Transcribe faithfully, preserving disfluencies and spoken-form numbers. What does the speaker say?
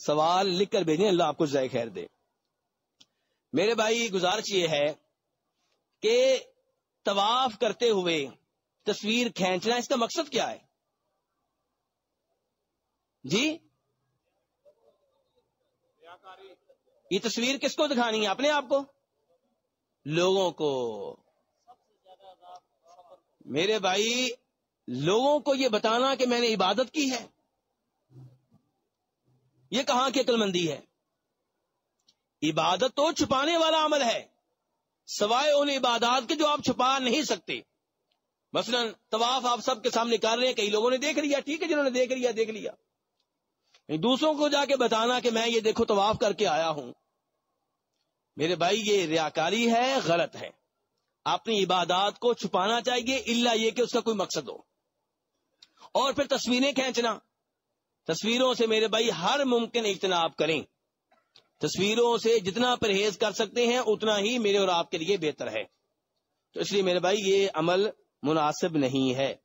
سوال لکھ کر بھیجیں، اللہ آپ کو جزائے خیر دے۔ میرے بھائی گزارش یہ ہے کہ طواف کرتے ہوئے تصویر کھینچنا، اس کا مقصد کیا ہے؟ جی یہ تصویر کس کو دکھانی ہے؟ اپنے آپ کو؟ لوگوں کو؟ میرے بھائی لوگوں کو یہ بتانا کہ میں نے عبادت کی ہے، یہ کہاں کی عقل مندی ہے؟ عبادت تو چھپانے والا عمل ہے، سوائے ان عبادات کے جو آپ چھپا نہیں سکتے۔ مثلا طواف آپ سب کے سامنے کر رہے ہیں، کئی لوگوں نے دیکھ لیا، ٹھیک ہے، جنہوں نے دیکھ لیا دیکھ لیا، دوسروں کو جا کے بتانا کہ میں یہ دیکھو طواف کر کے آیا ہوں، میرے بھائی یہ ریاکاری ہے، غلط ہے۔ اپنی عبادات کو چھپانا چاہیے، الا یہ کہ اس کا کوئی مقصد ہو۔ اور پھر تصویریں کھینچنا، تصویروں سے میرے بھائی ہر ممکن اجتناب کریں، تصویروں سے جتنا پرہیز کر سکتے ہیں اتنا ہی میرے اور آپ کے لیے بہتر ہے۔ تو اس لیے میرے بھائی یہ عمل مناسب نہیں ہے۔